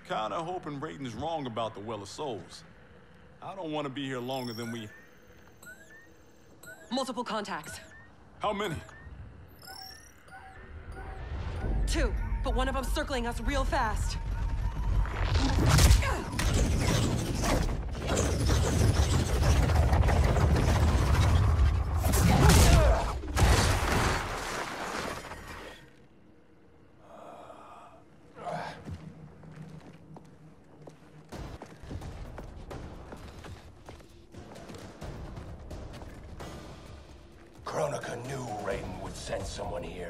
Kinda hoping Raiden's wrong about the Well of Souls. I don't want to be here longer than we... Multiple contacts. How many? 2, but one of them's circling us real fast. Kronika knew Raiden would send someone here.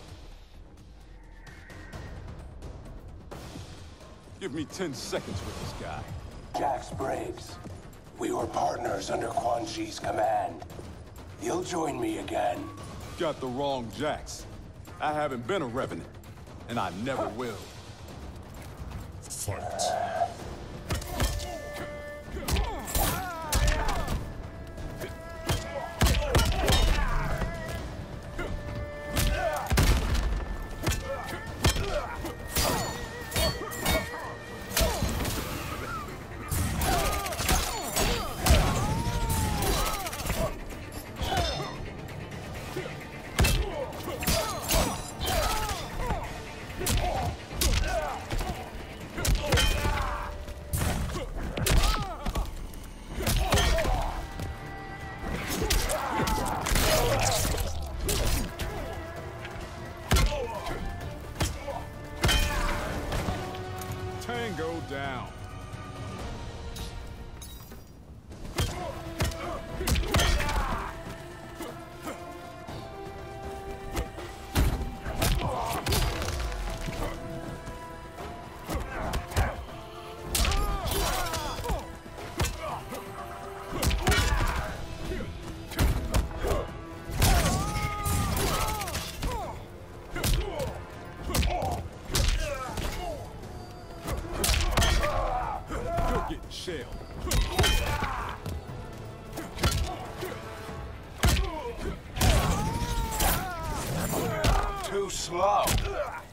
Give me 10 seconds with this guy. Jax Briggs. We were partners under Quan Chi's command. You'll join me again. Got the wrong Jax. I haven't been a Revenant, and I never will. Fight. Tango down. Shell. Too slow.